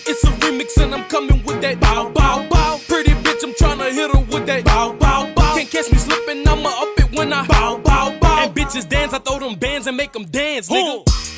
It's a remix and I'm coming with that bow, bow, bow. Pretty bitch, I'm tryna hit her with that bow, bow, bow. Can't catch me slipping, I'ma up it when I bow, bow, bow. And bitches dance, I throw them bands and make them dance, nigga.